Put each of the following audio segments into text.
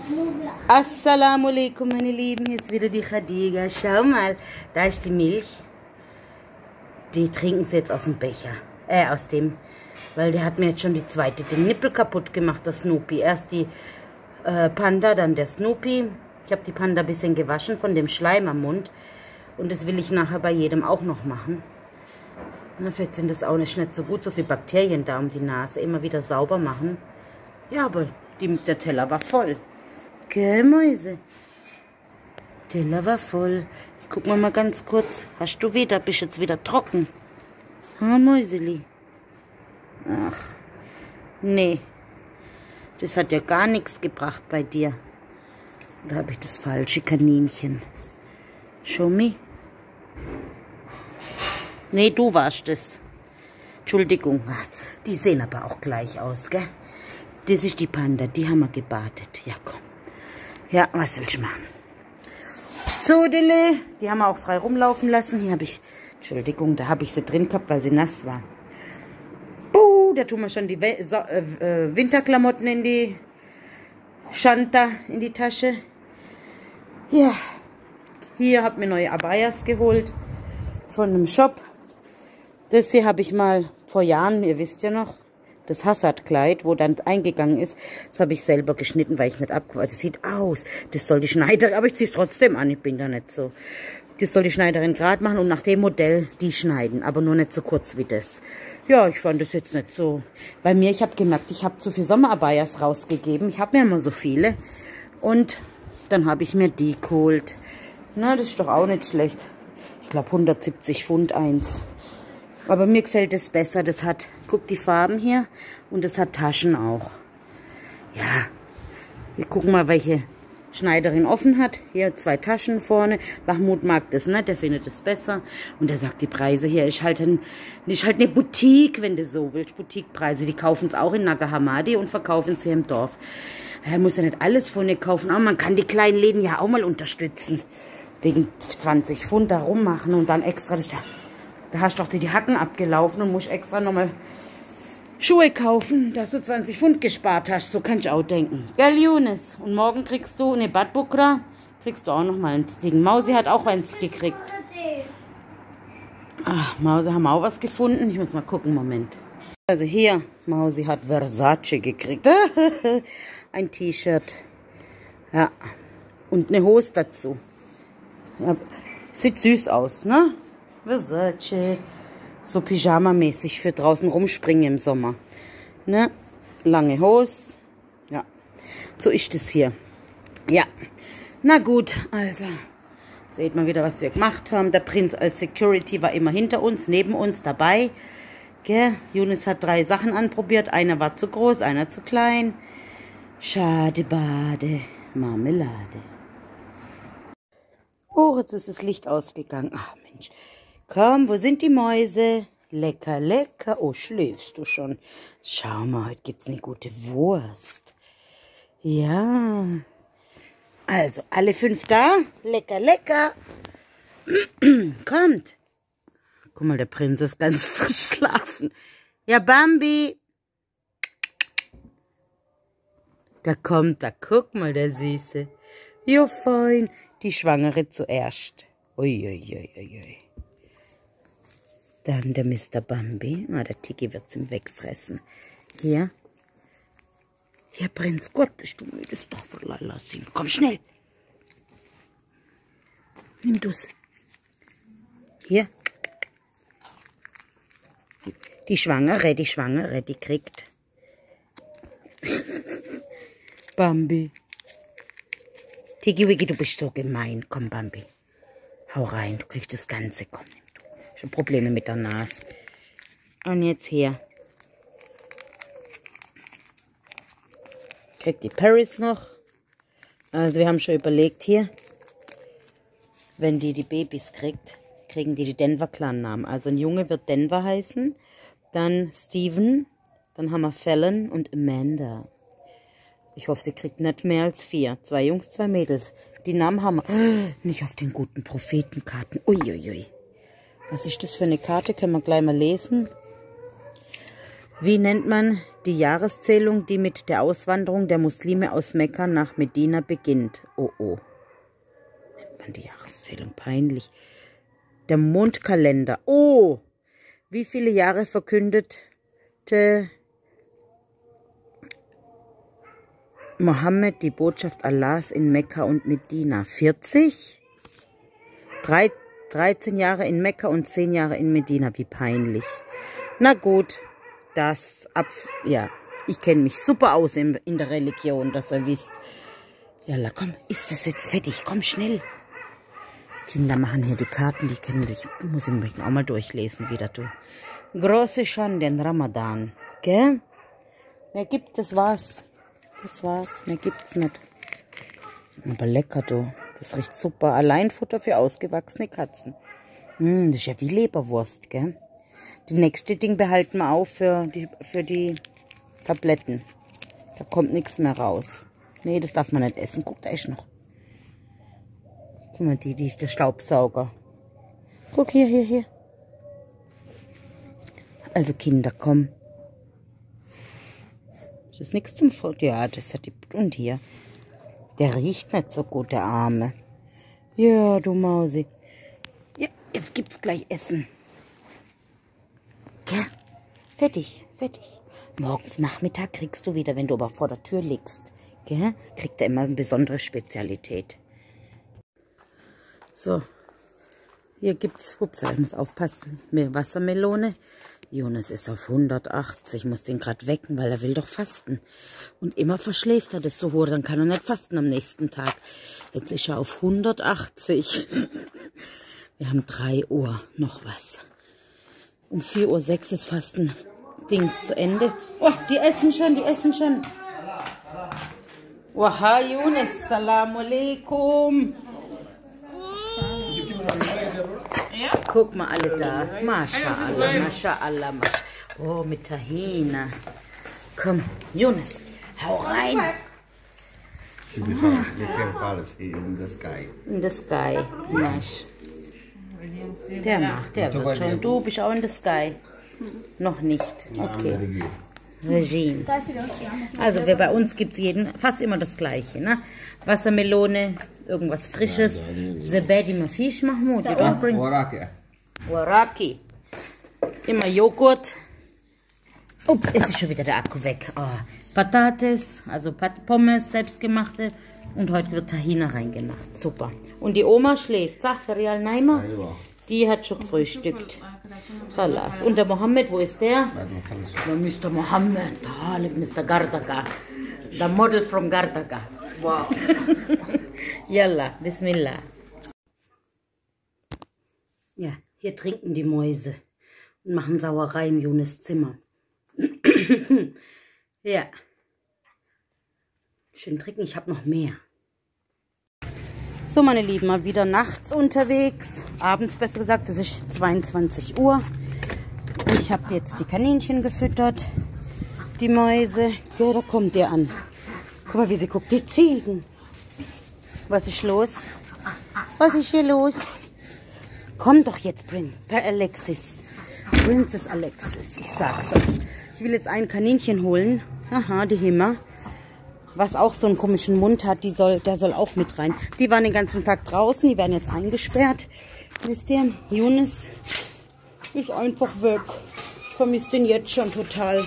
Assalamu alaikum, meine Lieben, hier ist wieder die Khadija. Schau mal, da ist die Milch. Die trinken sie jetzt aus dem Becher. Weil der hat mir jetzt schon die zweite den Nippel kaputt gemacht, der Snoopy. Erst die Panda, dann der Snoopy. Ich habe die Panda ein bisschen gewaschen von dem Schleim am Mund. Und das will ich nachher bei jedem auch noch machen. Na, vielleicht sind das auch nicht so gut, so viele Bakterien da um die Nase. Immer wieder sauber machen. Ja, aber der Teller war voll. Gell, Mäuse? Teller war voll. Jetzt gucken wir mal ganz kurz. Hast du wieder? Bist jetzt wieder trocken? Ha, Mäuseli? Ach, nee. Das hat ja gar nichts gebracht bei dir. Oder habe ich das falsche Kaninchen? Show me. Nee, du warst es. Entschuldigung. Die sehen aber auch gleich aus, gell? Das ist die Panda, die haben wir gebadet. Ja, komm. Ja, was willst du machen? So, die haben wir auch frei rumlaufen lassen. Hier habe ich, Entschuldigung, da habe ich sie drin gehabt, weil sie nass war. Da tun wir schon die Winterklamotten in die Shanta, in die Tasche. Ja, hier habe ich mir neue Abayas geholt von einem Shop. Das hier habe ich mal vor Jahren, ihr wisst ja noch, das Hassad-Kleid, wo dann eingegangen ist, das habe ich selber geschnitten, weil ich nicht abgeweiht. Das sieht aus, das soll die Schneiderin, aber ich ziehe es trotzdem an, ich bin da nicht so. Das soll die Schneiderin gerade machen und nach dem Modell die schneiden, aber nur nicht so kurz wie das. Ja, ich fand das jetzt nicht so. Bei mir, ich habe gemerkt, ich habe zu viel Sommerabayas rausgegeben. Ich habe mir immer so viele. Und dann habe ich mir die geholt. Na, das ist doch auch nicht schlecht. Ich glaube 170 Pfund eins. Aber mir gefällt es besser. Das hat, guck die Farben hier. Und das hat Taschen auch. Ja, wir gucken mal, welche Schneiderin offen hat. Hier 2 Taschen vorne. Mahmoud mag das nicht, der findet es besser. Und er sagt, die Preise hier ist halt eine Boutique, wenn du so willst. Boutiquepreise. Die kaufen es auch in Naga Hamadi und verkaufen es hier im Dorf. Er muss ja nicht alles vorne kaufen, aber man kann die kleinen Läden ja auch mal unterstützen. Wegen 20 Pfund da rummachen und dann extra. Da hast du doch die Hacken abgelaufen und musst extra nochmal Schuhe kaufen, dass du 20 Pfund gespart hast. So kann ich auch denken. Gell, Younes? Und morgen kriegst du, ne, Bad Bukra, kriegst du auch noch mal ein Ding. Mausi hat auch eins gekriegt. Ach, Mausi haben auch was gefunden. Ich muss mal gucken, Moment. Also hier, Mausi hat Versace gekriegt. Ein T-Shirt. Ja. Und eine Hose dazu. Ja. Sieht süß aus, ne? Versace. So Pyjama-mäßig für draußen rumspringen im Sommer. Ne? Lange Hose. Ja. So ist es hier. Ja. Na gut, also. Seht mal wieder, was wir gemacht haben. Der Prinz als Security war immer hinter uns, neben uns, dabei. Gell? Younes hat 3 Sachen anprobiert. Einer war zu groß, einer zu klein. Schade, Bade, Marmelade. Oh, jetzt ist das Licht ausgegangen. Ach, Mensch. Komm, wo sind die Mäuse? Lecker, lecker. Oh, schläfst du schon? Schau mal, heute gibt's eine gute Wurst. Ja. Also, alle 5 da. Lecker, lecker. Kommt. Guck mal, der Prinz ist ganz verschlafen. Ja, Bambi. Da kommt, da guck mal, der Süße. Jo, fein. Die Schwangere zuerst. Uiuiuiui. Dann der Mr. Bambi. Ah, der Tiki wird's ihm wegfressen. Hier. Hier, Prinz. Gott, bist du müde? Astaghfirullahalazim. Komm, schnell. Nimm du's. Hier. Die Schwangere, die kriegt. Bambi. Tiki Wiki, du bist so gemein. Komm, Bambi. Hau rein, du kriegst das Ganze. Komm, nimm du. Schon Probleme mit der Nase. Und jetzt hier. Kriegt die Paris noch. Also wir haben schon überlegt hier, wenn die Babys kriegt, kriegen die Denver Clan Namen. Also ein Junge wird Denver heißen, dann Steven, dann haben wir Fallon und Amanda. Ich hoffe, sie kriegt nicht mehr als 4. 2 Jungs, 2 Mädels. Die Namen haben wir nicht auf den guten Prophetenkarten. Uiuiui. Was ist das für eine Karte? Können wir gleich mal lesen. Wie nennt man die Jahreszählung, die mit der Auswanderung der Muslime aus Mekka nach Medina beginnt? Oh, oh. Nennt man die Jahreszählung? Peinlich. Der Mondkalender. Oh! Wie viele Jahre verkündete Mohammed die Botschaft Allahs in Mekka und Medina? 40? 13 Jahre in Mekka und 10 Jahre in Medina. Wie peinlich. Na gut. Ja, ich kenne mich super aus in der Religion, dass ihr wisst. Jalla, komm, ist das jetzt fertig? Komm, schnell. Die Kinder machen hier die Karten, die kennen sich. Muss ich auch mal durchlesen, wieder du. Große Schande in Ramadan, gell? Mehr gibt es was. Das war's, mehr gibt's nicht. Aber lecker, du. Das riecht super. Alleinfutter für ausgewachsene Katzen. Das ist ja wie Leberwurst, gell? Die nächste Ding behalten wir auf für die Tabletten. Da kommt nichts mehr raus. Nee, das darf man nicht essen. Guck, da ist noch. Guck mal, der Staubsauger. Guck, hier. Also Kinder, komm. Ist das nichts zum Volk? Ja, das hat die... Und hier. Der riecht nicht so gut, der Arme. Ja, du Mausi. Ja, jetzt gibt's gleich Essen. Ja, fertig. Morgens Nachmittag kriegst du wieder, wenn du aber vor der Tür liegst. Gell? Kriegt er immer eine besondere Spezialität. So, hier gibt's, upsa, ich muss aufpassen, mehr Wassermelone. Jonas ist auf 180, ich muss den gerade wecken, weil er will doch fasten. Und immer verschläft er das so hoch, dann kann er nicht fasten am nächsten Tag. Jetzt ist er auf 180. Wir haben 3 Uhr, noch was. Um 4:06 Uhr ist Fasten Dings zu Ende. Oh, die essen schon. Waha Yunus, Salam alaikum. Guck mal alle da. Mashallah. Oh, mit Tahina. Komm, Yunus, hau rein. You can fall asleep in the sky. In the sky, Masch. Der wird schon. Du bist auch in the sky. Noch nicht. Okay. Regime. Also bei uns gibt es fast immer das Gleiche. Ne? Wassermelone, irgendwas Frisches. Zebedi ma fish Mahmoud. Waraki. Immer Joghurt. Ups, jetzt ist schon wieder der Akku weg. Oh. Patates, also Pommes, selbstgemachte. Und heute wird Tahina reingemacht. Super. Und die Oma schläft. Sag, Ferial Naima. Die hat schon gefrühstückt. Khalas. Und der Mohammed, wo ist der? Der Mr. Mohammed. Da liegt Mr. Gardaga. Der Model from Gardaga. Wow. Yalla, Bismillah. Ja, hier trinken die Mäuse und machen Sauerei im Jonas Zimmer. Ja. Schön trinken, ich habe noch mehr. So, meine Lieben, mal wieder nachts unterwegs. Abends besser gesagt, es ist 22 Uhr. Ich habe jetzt die Kaninchen gefüttert. Die Mäuse. Ja, da kommt der an. Guck mal, wie sie guckt. Die Ziegen. Was ist los? Was ist hier los? Komm doch jetzt, Princess Alexis. Ich sag's euch. Ich will jetzt ein Kaninchen holen. Aha, die Himmer. Was auch so einen komischen Mund hat, der soll auch mit rein. Die waren den ganzen Tag draußen, die werden jetzt eingesperrt. Wisst ihr, Jonas ist einfach weg. Ich vermisse den jetzt schon total.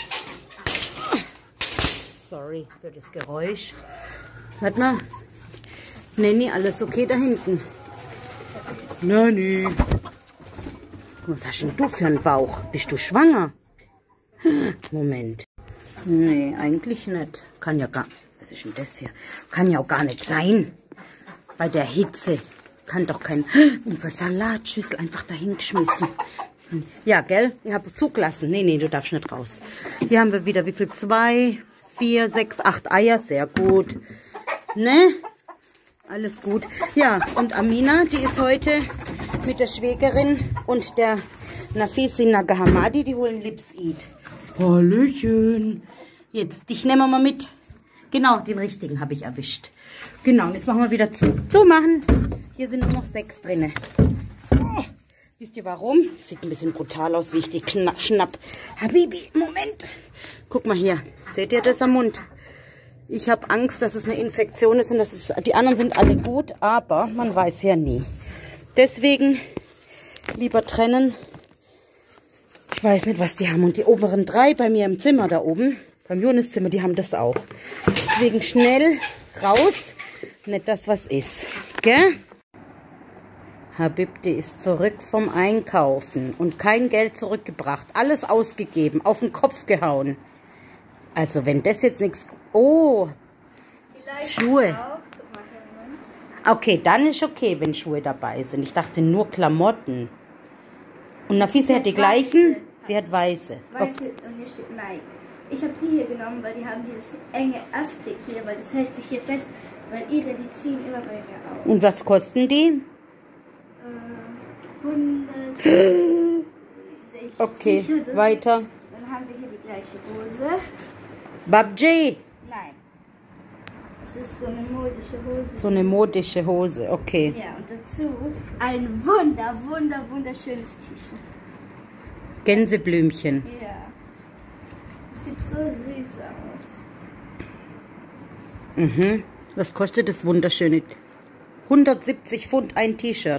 Sorry für das Geräusch. Warte mal. Nanny, alles okay da hinten? Nanny. Was hast denn du für einen Bauch? Bist du schwanger? Moment. Nee, eigentlich nicht. Kann ja gar... Was ist denn das hier? Kann ja auch gar nicht sein. Bei der Hitze. Kann doch kein... Unsere Salatschüssel einfach dahin geschmissen. Ja, gell? Ich habe zugelassen. Nee, du darfst nicht raus. Hier haben wir wieder wie viel? 2, 4, 6, 8 Eier. Sehr gut. Ne? Alles gut. Ja, und Amina, die ist heute mit der Schwägerin und der Nafisi Nagahamadi, die holen Lips Eat. Hallöchen. Jetzt, dich nehmen wir mal mit. Genau, den richtigen habe ich erwischt. Genau, und jetzt machen wir wieder zu. Zumachen. Hier sind nur noch 6 drin. Wisst ihr warum? Sieht ein bisschen brutal aus, wie ich die schnapp. Habibi, Moment. Guck mal hier. Seht ihr das am Mund? Ich habe Angst, dass es eine Infektion ist und die anderen sind alle gut, aber man weiß ja nie. Deswegen lieber trennen. Ich weiß nicht, was die haben. Und die oberen 3 bei mir im Zimmer da oben, beim Jonas-Zimmer, die haben das auch. Deswegen schnell raus. Nicht das, was ist. Gell? Habibti ist zurück vom Einkaufen und kein Geld zurückgebracht. Alles ausgegeben, auf den Kopf gehauen. Also wenn das jetzt nichts... Oh, Schuhe. Okay, dann ist okay, wenn Schuhe dabei sind. Ich dachte nur Klamotten. Und Nafisa hat die gleichen? Sie hat weiße. Weiße und hier steht Nike. Ich habe die hier genommen, weil die haben dieses enge Astik hier, weil das hält sich hier fest. Weil ihre, die ziehen immer bei mir auf. Und was kosten die? 160. Okay, weiter. Dann haben wir hier die gleiche Hose. Babji. Nein. Das ist so eine modische Hose. So eine modische Hose, okay. Ja, und dazu ein wunderschönes T-Shirt. Gänseblümchen. Ja. Das sieht so süß aus. Mhm. Was kostet das wunderschöne? 170 Pfund ein T-Shirt.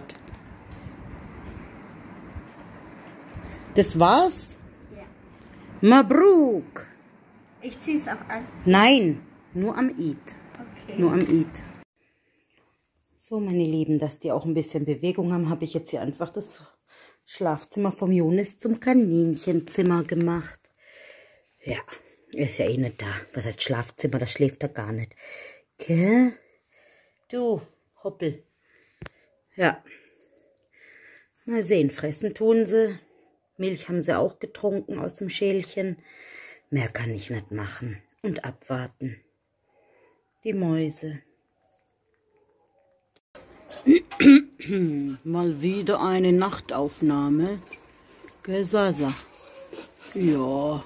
Das war's? Ja. Mabruk. Ich ziehe es auch an. Nein, nur am Eid. Okay. Nur am Eid. So, meine Lieben, dass die auch ein bisschen Bewegung haben, habe ich jetzt hier einfach das Schlafzimmer vom Jonas zum Kaninchenzimmer gemacht. Ja, er ist ja eh nicht da. Was heißt Schlafzimmer? Da schläft er gar nicht. Gell? Du, Hoppel. Ja. Mal sehen, fressen tun sie. Milch haben sie auch getrunken aus dem Schälchen. Mehr kann ich nicht machen. Und abwarten. Die Mäuse. Mal wieder eine Nachtaufnahme. Gell, Sasa? Ja.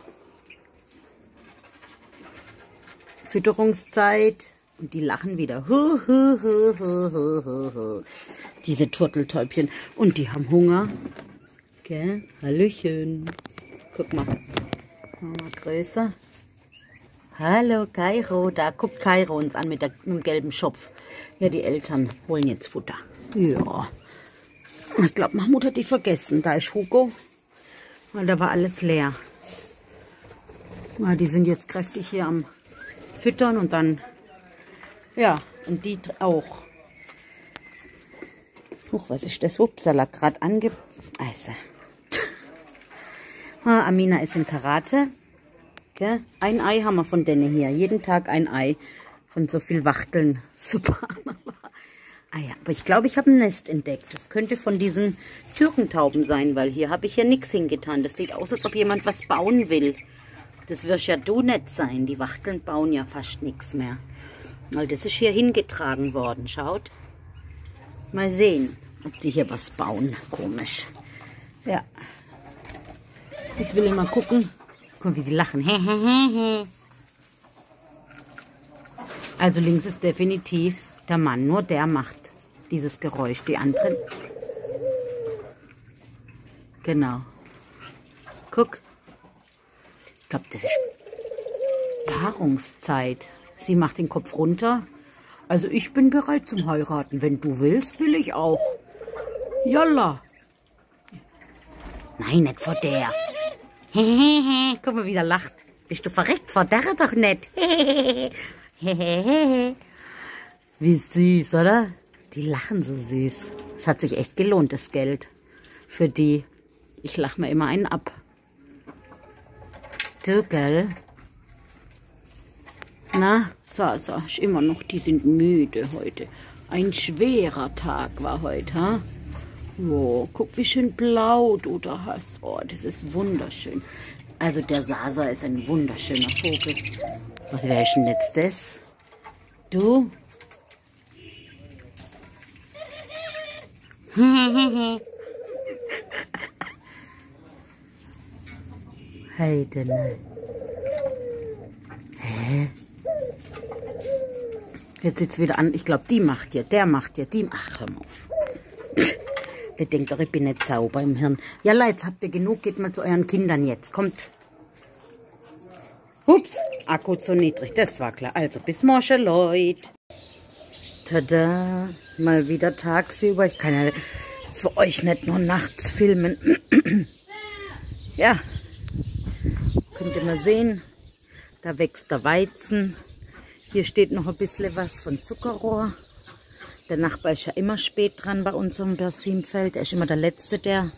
Fütterungszeit. Und die lachen wieder. Hu, hu, hu, hu, hu, hu, hu. Diese Turteltäubchen. Und die haben Hunger. Gell? Hallöchen. Guck mal. Mal größer. Hallo, Kairo. Da guckt Kairo uns an mit dem gelben Schopf. Ja, die Eltern holen jetzt Futter. Ja. Ich glaube, Mahmoud hat die vergessen. Da ist Hugo. Weil da war alles leer. Ja, die sind jetzt kräftig hier am Füttern und dann... Ja, und die auch. Huch, was ist das? Upsala, gerade ange... Also. Amina ist in Karate. Ja, ein Ei haben wir von denen hier. Jeden Tag ein Ei. Von so viel Wachteln. Super. Ah ja, aber ich glaube, ich habe ein Nest entdeckt. Das könnte von diesen Türkentauben sein, weil hier habe ich ja nichts hingetan. Das sieht aus, als ob jemand was bauen will. Das wirst ja du nicht sein. Die Wachteln bauen ja fast nichts mehr. Weil das ist hier hingetragen worden. Schaut. Mal sehen, ob die hier was bauen. Komisch. Ja. Jetzt will ich mal gucken. Guck, wie die lachen. Also links ist definitiv der Mann. Nur der macht dieses Geräusch. Die anderen... Genau. Guck. Ich glaube, das ist Paarungszeit. Sie macht den Kopf runter. Also ich bin bereit zum Heiraten. Wenn du willst, will ich auch. Jalla. Nein, nicht vor der. Guck mal, wie der lacht. Bist du verreckt? Vor der doch nicht. Wie süß, oder? Die lachen so süß. Es hat sich echt gelohnt, das Geld. Für die. Ich lache mir immer einen ab. Du, gell? Na, Sasa, ist immer noch, die sind müde heute. Ein schwerer Tag war heute, ha? Oh, guck, wie schön blau du da hast. Oh, das ist wunderschön. Also der Sasa ist ein wunderschöner Vogel. Was wäre denn jetzt das? Du? Hey, denn. Hä? Jetzt sieht's wieder an. Ich glaube, die macht ja, der macht ja, die. Ach, hör mal auf. Ihr denkt doch, ich bin nicht sauber im Hirn. Ja, Leute, habt ihr genug? Geht mal zu euren Kindern jetzt. Kommt. Ups, Akku zu niedrig. Das war klar. Also, bis morgen, Leute. Tada. Mal wieder tagsüber. Ich kann ja für euch nicht nur nachts filmen. Ja. Könnt ihr mal sehen. Da wächst der Weizen. Hier steht noch ein bisschen was von Zuckerrohr. Der Nachbar ist ja immer spät dran bei uns im Persimfeld. Er ist immer der Letzte, der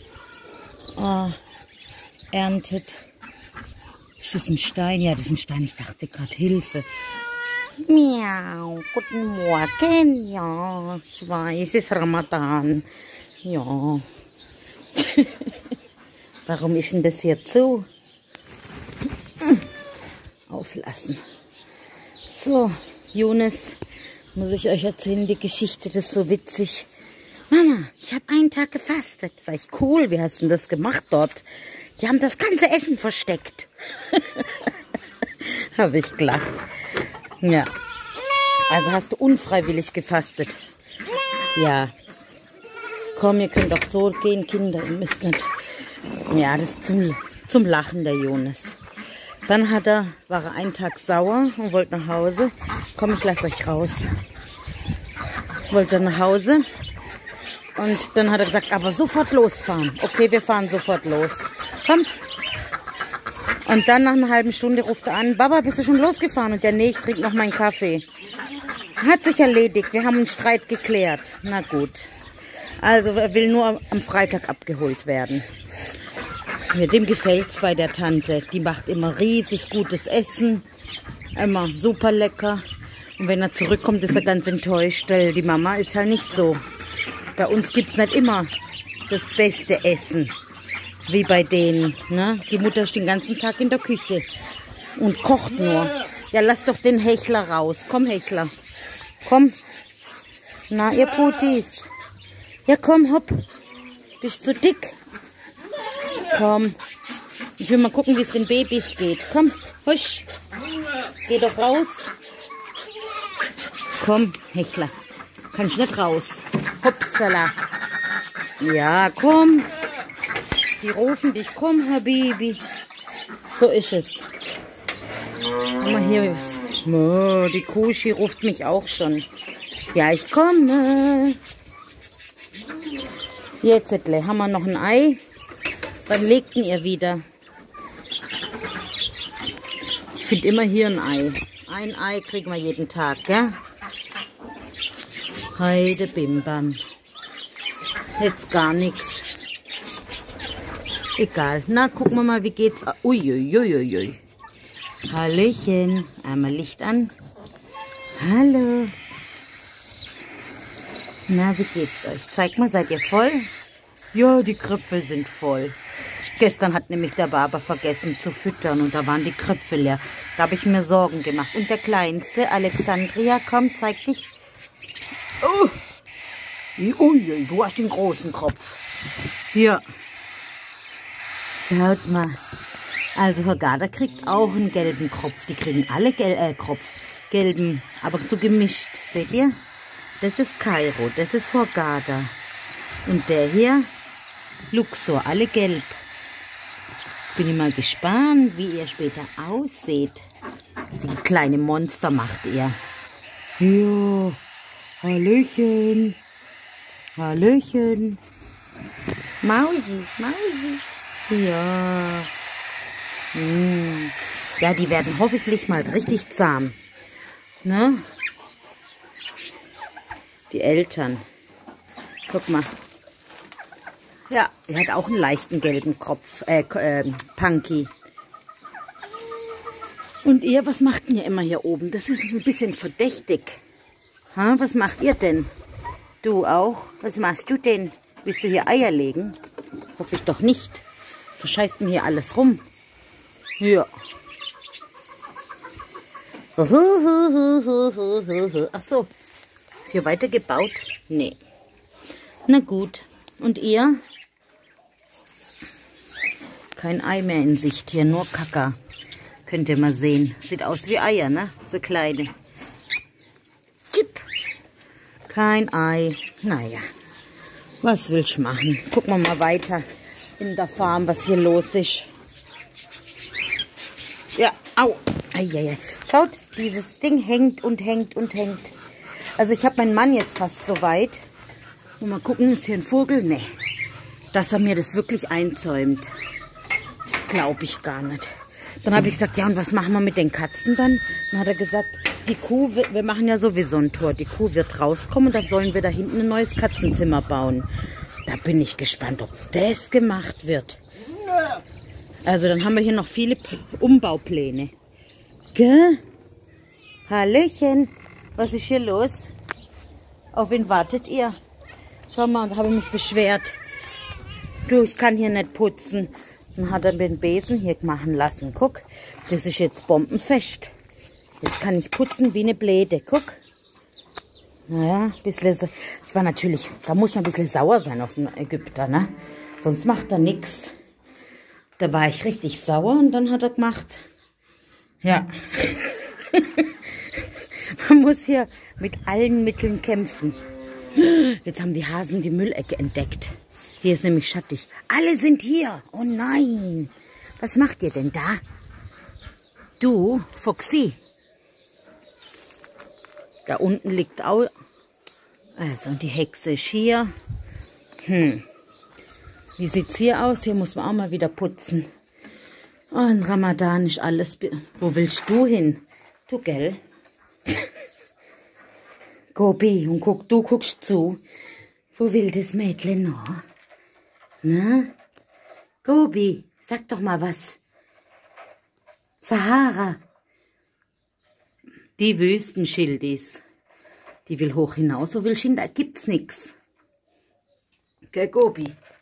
erntet. Ist das ein Stein? Ja, das ist ein Stein. Ich dachte gerade, Hilfe. Miau, guten Morgen. Ja, ich weiß, es ist Ramadan. Ja. Warum ist denn das hier zu? Auflassen. So, Jonas, muss ich euch erzählen, die Geschichte, das ist so witzig. Mama, ich habe einen Tag gefastet. Sag ich, cool, wie hast du denn das gemacht dort? Die haben das ganze Essen versteckt. Habe ich gelacht. Ja. Also hast du unfreiwillig gefastet. Ja. Komm, ihr könnt doch so gehen, Kinder. Ihr müsst nicht. Ja, das ist zum Lachen, der Jonas. Dann war er einen Tag sauer und wollte nach Hause. Komm, ich lasse euch raus. Wollte nach Hause. Und dann hat er gesagt, aber sofort losfahren. Okay, wir fahren sofort los. Kommt. Und dann nach einer halben Stunde ruft er an, Baba, bist du schon losgefahren? Und der, nee, ich trinke noch meinen Kaffee. Hat sich erledigt. Wir haben einen Streit geklärt. Na gut. Also er will nur am Freitag abgeholt werden. Ja, dem gefällt's bei der Tante. Die macht immer riesig gutes Essen. Immer super lecker. Und wenn er zurückkommt, ist er ganz enttäuscht, weil die Mama ist halt nicht so. Bei uns gibt's nicht immer das beste Essen. Wie bei denen. Ne? Die Mutter ist den ganzen Tag in der Küche. Und kocht nur. Ja, lass doch den Hechler raus. Komm, Hechler. Komm. Na, ihr Putis. Ja, komm, hopp. Bist du dick? Komm. Ich will mal gucken, wie es den Babys geht. Komm, husch. Geh doch raus. Komm, Hechler. Kannst nicht raus. Hupsala. Ja, komm. Die rufen dich. Komm, Habibi. So ist es. Guck mal hier. Oh, die Kuschi ruft mich auch schon. Ja, ich komme. Jetzt haben wir noch ein Ei. Wann legten ihr wieder? Ich finde immer hier ein Ei. Ein Ei kriegen wir jeden Tag, gell? Heide Bimbam. Jetzt gar nichts. Egal. Na, gucken wir mal, wie geht's. Uiuiuiui. Hallöchen. Einmal Licht an. Hallo. Na, wie geht's euch? Zeig mal, seid ihr voll? Ja, die Kröpfe sind voll. Gestern hat nämlich der Barber vergessen zu füttern und da waren die Kröpfe leer. Da habe ich mir Sorgen gemacht. Und der Kleinste, Alexandria, komm, zeig dich. Oh, ui, du hast den großen Kopf. Hier. Schaut mal. Also Herr Garder kriegt auch einen gelben Kopf. Die kriegen alle gelben, aber so gemischt. Seht ihr? Das ist Kairo, das ist Hurghada. Und der hier, Luxor, alle gelb. Bin ich mal gespannt, wie ihr später aussieht. Die kleine Monster macht ihr. Ja, Hallöchen. Hallöchen. Mausi, Mausi. Ja. Ja, die werden hoffentlich mal richtig zahm. Ne? Die Eltern. Guck mal. Ja, er hat auch einen leichten gelben Kopf. Punky. Und ihr, was macht denn ihr immer hier oben? Das ist ein bisschen verdächtig. Ha, was macht ihr denn? Du auch? Was machst du denn? Willst du hier Eier legen? Hoffe ich doch nicht. Verscheißt mir hier alles rum. Ja. Ach so. Ist hier weiter gebaut? Nee. Na gut. Und ihr? Kein Ei mehr in Sicht hier, nur Kaka. Könnt ihr mal sehen. Sieht aus wie Eier, ne? So kleine. Tipp. Kein Ei. Naja. Was willst du machen? Gucken wir mal weiter in der Farm, was hier los ist. Ja, au. Eieiei. Schaut, dieses Ding hängt und hängt und hängt. Also ich habe meinen Mann jetzt fast so weit. Und mal gucken, ist hier ein Vogel? Nee. Dass er mir das wirklich einzäumt. Das glaube ich gar nicht. Dann habe ich gesagt, ja, und was machen wir mit den Katzen dann? Dann hat er gesagt, die Kuh, wir machen ja sowieso ein Tor. Die Kuh wird rauskommen und dann sollen wir da hinten ein neues Katzenzimmer bauen. Da bin ich gespannt, ob das gemacht wird. Also dann haben wir hier noch viele Umbaupläne. Gell? Hallöchen, was ist hier los? Auf wen wartet ihr? Schau mal, da habe ich mich beschwert. Du, ich kann hier nicht putzen. Dann hat er den Besen hier machen lassen. Guck, das ist jetzt bombenfest. Jetzt kann ich putzen wie eine Bläde. Guck. Naja, ein bisschen. Ich war natürlich, da muss man ein bisschen sauer sein auf den Ägypter, ne? Sonst macht er nichts. Da war ich richtig sauer und dann hat er gemacht. Ja. Man muss hier mit allen Mitteln kämpfen. Jetzt haben die Hasen die Müllecke entdeckt. Hier ist nämlich schattig. Alle sind hier. Oh nein. Was macht ihr denn da? Du, Foxy. Da unten liegt auch. Also, und die Hexe ist hier. Wie sieht's hier aus? Hier muss man auch mal wieder putzen. Oh, in Ramadan ist alles. Wo willst du hin? Du, gell? Gobi, und du guckst zu. Wo will das Mädchen noch? Na? Gobi, sag doch mal was. Sahara. Die Wüstenschildis. Die will hoch hinaus, so will Schinder, gibt's nix. Gell, Gobi?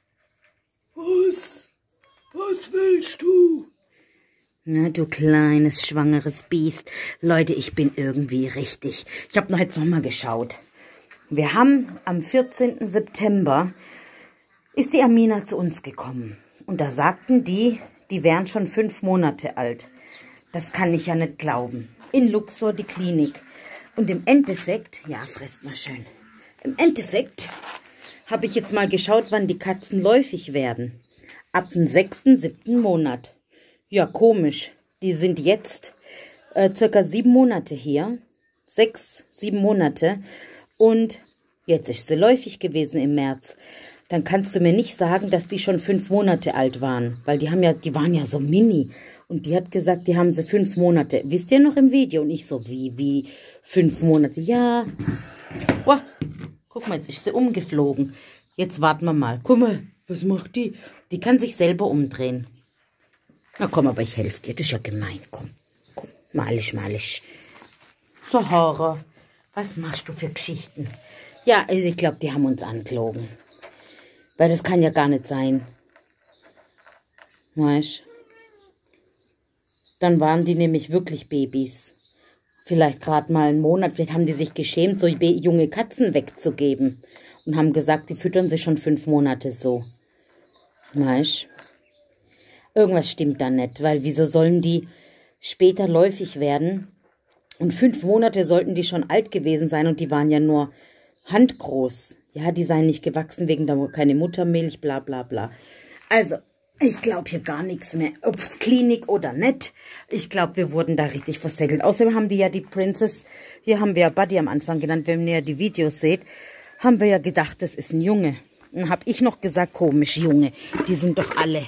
Was? Was willst du? Na, du kleines, schwangeres Biest. Leute, ich bin irgendwie richtig. Ich habe noch jetzt noch mal geschaut. Wir haben am 14. September ist die Amina zu uns gekommen. Und da sagten die wären schon 5 Monate alt. Das kann ich ja nicht glauben. In Luxor, die Klinik. Und im Endeffekt, ja, fresst mal schön. Im Endeffekt habe ich jetzt mal geschaut, wann die Katzen läufig werden. Ab dem 6., 7. Monat. Ja, komisch. Die sind jetzt circa 7 Monate hier. 6, 7 Monate. Und jetzt ist sie läufig gewesen im März. Dann kannst du mir nicht sagen, dass die schon 5 Monate alt waren. Weil die waren ja so mini. Und die hat gesagt, die haben sie 5 Monate. Wisst ihr noch im Video? Und ich so, wie 5 Monate? Ja. Oh, guck mal, jetzt ist sie umgeflogen. Jetzt warten wir mal. Guck mal, was macht die? Die kann sich selber umdrehen. Na komm, aber ich helfe dir. Das ist ja gemein. Komm, malisch. Sahara, was machst du für Geschichten? Ja, also ich glaube, die haben uns angelogen. Weil das kann ja gar nicht sein. Weißt du? Dann waren die nämlich wirklich Babys. Vielleicht gerade mal einen Monat. Vielleicht haben die sich geschämt, so junge Katzen wegzugeben. Und haben gesagt, die füttern sich schon 5 Monate so. Weißt du? Irgendwas stimmt da nicht. Weil wieso sollen die später läufig werden? Und 5 Monate sollten die schon alt gewesen sein. Und die waren ja nur handgroß. Ja, die seien nicht gewachsen wegen der keine Muttermilch, bla bla bla. Also, ich glaube hier gar nichts mehr. Ob es Klinik oder nicht. Ich glaube, wir wurden da richtig versäckelt. Außerdem haben die ja die Princess, hier haben wir ja Buddy am Anfang genannt, wenn ihr ja die Videos seht, haben wir ja gedacht, das ist ein Junge. Dann habe ich noch gesagt, komisch, Junge. Die sind doch alle.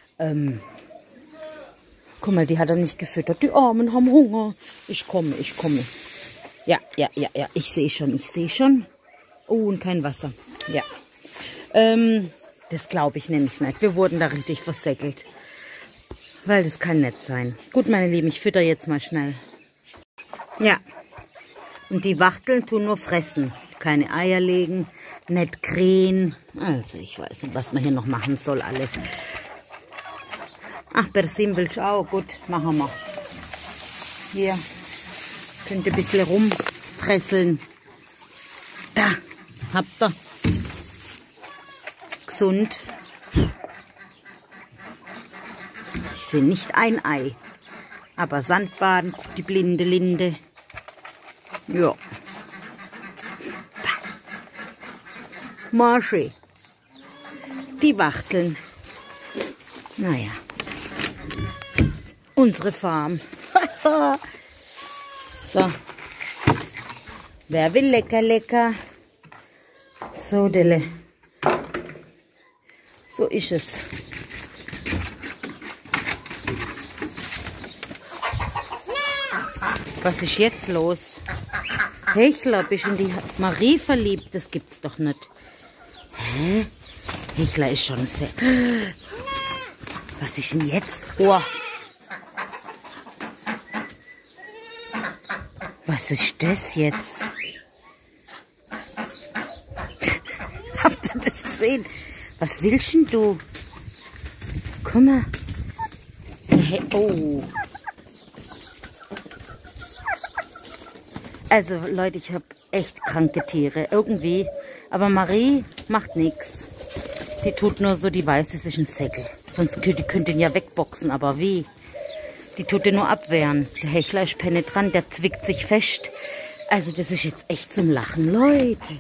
Guck mal, die hat er nicht gefüttert. Die Armen haben Hunger. Ich komme. Ja. Ich sehe schon. Oh, und kein Wasser. Ja. Das glaube ich nämlich nicht. Wir wurden da richtig versäckelt. Weil das kann nicht sein. Gut, meine Lieben, ich fütter jetzt mal schnell. Ja. Und die Wachteln tun nur fressen. Keine Eier legen, nicht krähen. Also ich weiß nicht, was man hier noch machen soll alles. Ach, Persim willst du auch? Gut, machen wir. Hier. Könnt ihr ein bisschen rumfresseln. Da, habt ihr. Gesund. Ich sehe nicht ein Ei. Aber Sandbaden, die blinde Linde. Ja. Marschi. Die Wachteln. Naja. Unsere Farm. So. Wer will lecker, lecker? So, Delle. So ist es. Was ist jetzt los? Hechler, bist du in die Marie verliebt? Das gibt's doch nicht. Hä? Hechler ist schon sehr... Was ist denn jetzt? Oh. Was ist das jetzt? Habt ihr das gesehen? Was willst denn du? Komm mal. Oh. Also Leute, ich habe echt kranke Tiere. Irgendwie. Aber Marie macht nichts. Die tut nur so, die weiß, es ist ein Säckel. Sonst könnte ihn ja wegboxen. Aber wie? Die tut den nur abwehren. Der Hechler ist penetrant, der zwickt sich fest. Also das ist jetzt echt zum Lachen. Leute.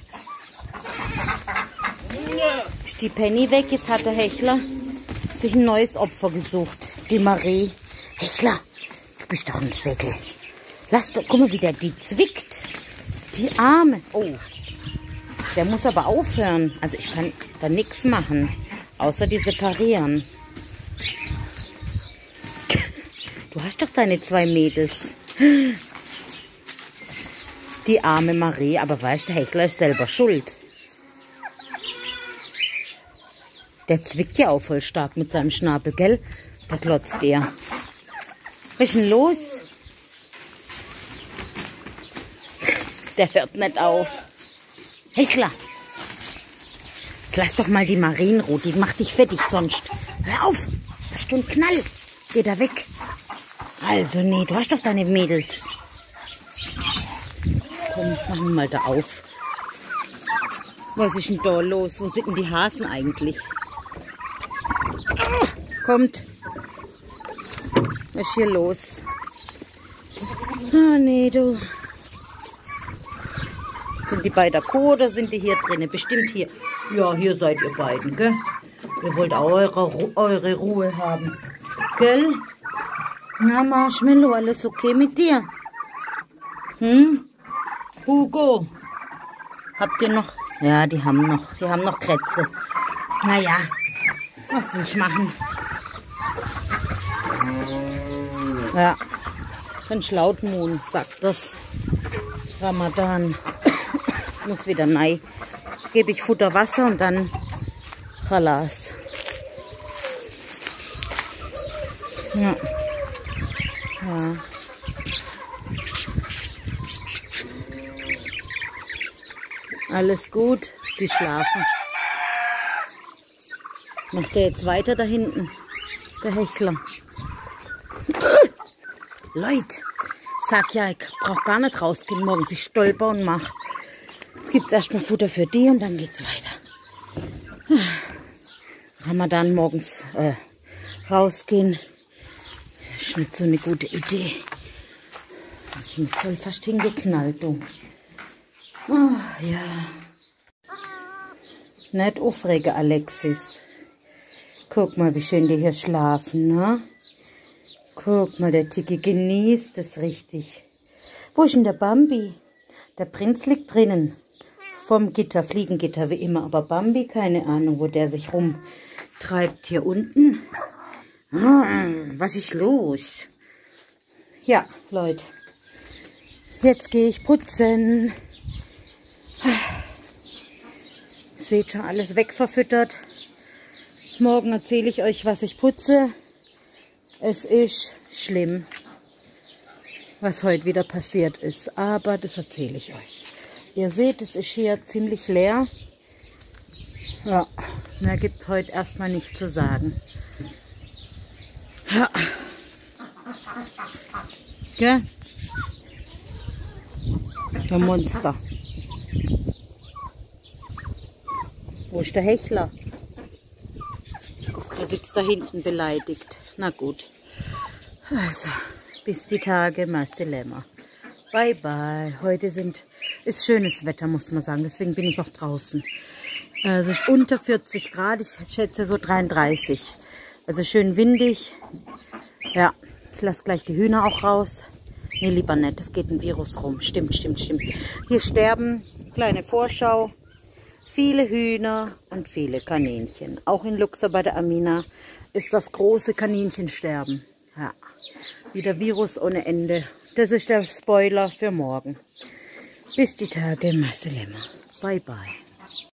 Ist die Penny weg? Jetzt hat der Hechler sich ein neues Opfer gesucht. Die Marie. Hechler, du bist doch ein Säckel. Lass doch, guck mal, wie der die zwickt. Die Arme. Oh, der muss aber aufhören. Also ich kann da nichts machen, außer die separieren. Du hast doch deine 2 Mädels. Die arme Marie, aber weißt du, der Hechler ist selber schuld. Der zwickt ja auch voll stark mit seinem Schnabel, gell? Da glotzt er. Was ist denn los? Der hört nicht auf. Hechler! Jetzt lass doch mal die Marie in Ruhe, die macht dich fertig sonst. Hör auf! Hast du einen Knall? Geh da weg. Also nee, du hast doch deine Mädels. Komm, machen wir mal da auf. Was ist denn da los? Wo sind denn die Hasen eigentlich? Ah, kommt. Was ist hier los? Ah nee, du. Sind die bei der Kuh oder sind die hier drinnen? Bestimmt hier. Ja, hier seid ihr beiden, gell? Ihr wollt auch eure Ruhe haben. Gell? Na, Marshmallow, alles okay mit dir? Hm? Hugo? Habt ihr noch? Ja, die haben noch Krätze. Naja, was will ich machen? Ja, den Schlautmond sagt das. Ramadan. Muss wieder rein. Gebe ich Futter, Wasser und dann Khalas. Ja. Ja. Alles gut, die schlafen. Macht der jetzt weiter da hinten? Der Hechler. Leute, sag ja, ich brauche gar nicht rausgehen morgens. Ich stolper und mach. Jetzt gibt es erstmal Futter für die und dann geht's weiter. Ramadan morgens rausgehen. Ist nicht so eine gute Idee. Ich bin voll fast hingeknallt, du. Oh, ja. Nicht aufregen, Alexis. Guck mal, wie schön die hier schlafen, ne? Guck mal, der Tiki genießt es richtig. Wo ist denn der Bambi? Der Prinz liegt drinnen. Vom Gitter, Fliegengitter wie immer. Aber Bambi, keine Ahnung, wo der sich rumtreibt. Hier unten. Was ist los? Ja, Leute. Jetzt gehe ich putzen. Seht schon, alles wegverfüttert. Morgen erzähle ich euch, was ich putze. Es ist schlimm, was heute wieder passiert ist. Aber das erzähle ich euch. Ihr seht, es ist hier ziemlich leer. Ja, mehr gibt es heute erstmal nicht zu sagen. Ja. Gell? Der Monster. Wo ist der Hechler? Der sitzt da hinten beleidigt. Na gut. Also, bis die Tage, Mastelema. Bye bye. Heute ist schönes Wetter, muss man sagen. Deswegen bin ich auch draußen. Also unter 40 Grad, ich schätze so 33. Also schön windig. Ja, ich lasse gleich die Hühner auch raus. Nee, lieber nicht, es geht ein Virus rum. Stimmt. Hier sterben, kleine Vorschau, viele Hühner und viele Kaninchen. Auch in Luxor bei der Amina ist das große Kaninchensterben. Ja, wieder Virus ohne Ende. Das ist der Spoiler für morgen. Bis die Tage, Maselema. Bye, bye.